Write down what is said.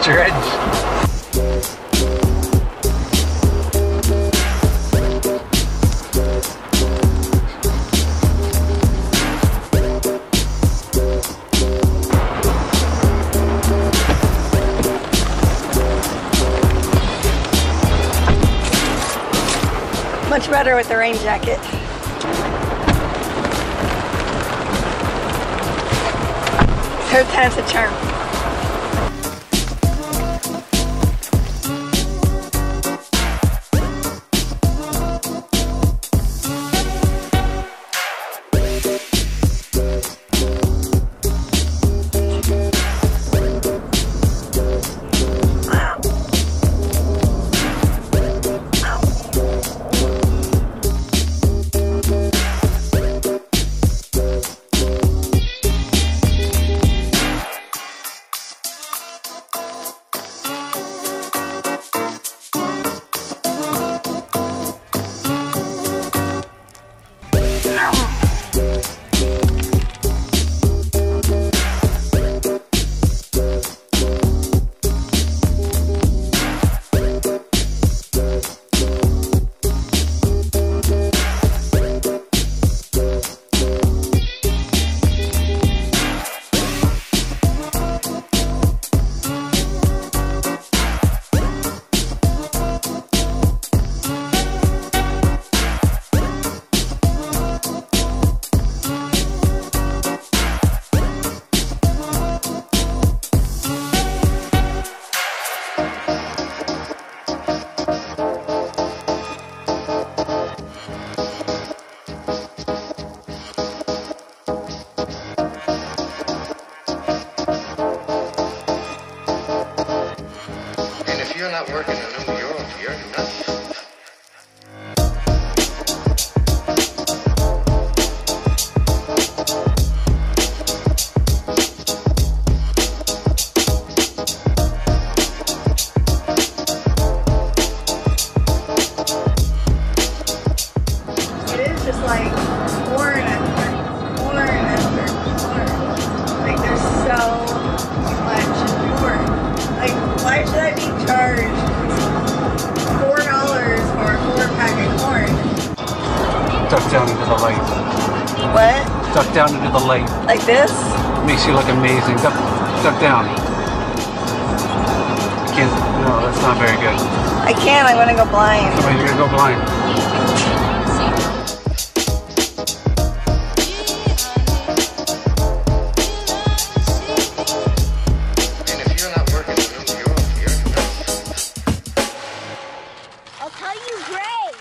Watch your edge. Much better with the rain jacket. Third time's a charm. You're not working in New York, you're nuts. It is just like corn after corn after corn. Like there's so much corn. Like, why should I be charged $4 for a 4-pack of corn? Duck down into the light. What? Duck down into the light. Like this? Makes you look amazing. Duck down. You can't, no, that's not very good. I can't, I'm gonna go blind. Oh, you're gonna go blind. And if you're not working in New York, you're nuts. I'll tell you, Gray.